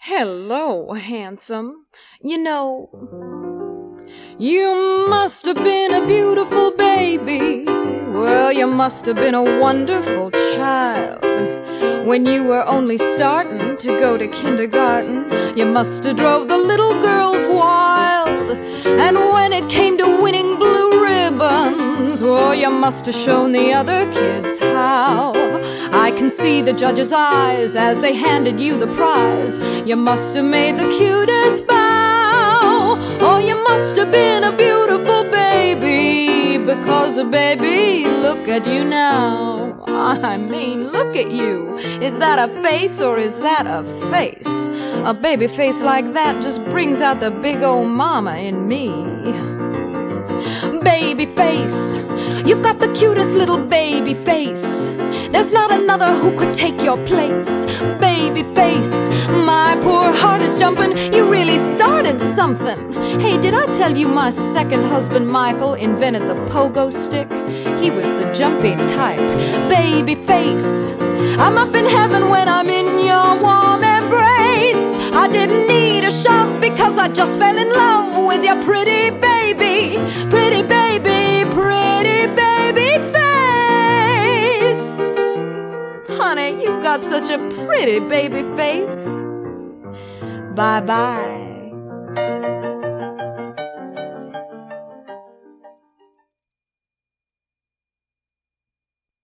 Hello, handsome. You must have been a beautiful baby. Well, you must have been a wonderful child. When you were only starting to go to kindergarten, you must have drove the little girls wild. And when it came to winning blue ribbons, well, you must have shown the other kids how. I can see the judge's eyes as they handed you the prize. You must have made the cutest bow. Oh, you must have been a beautiful baby, because, baby, look at you now. I mean, look at you. Is that a face or is that a face? A baby face like that just brings out the big old mama in me. Baby face, you've got the cutest little baby face. There's not another who could take your place. Baby face, my poor heart is jumping. You really started something. Hey, did I tell you my second husband Michael invented the pogo stick? He was the jumpy type. Baby face, I'm up in heaven when I'm in your warm embrace. I didn't need a shove because I just fell in love with your pretty baby, pretty baby, pretty baby face. Honey, you've got such a pretty baby face. Bye-bye.